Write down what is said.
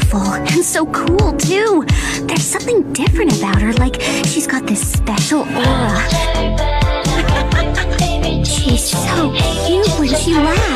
beautiful and so cool, too. There's something different about her, like she's got this special aura. She's so cute when she laughs.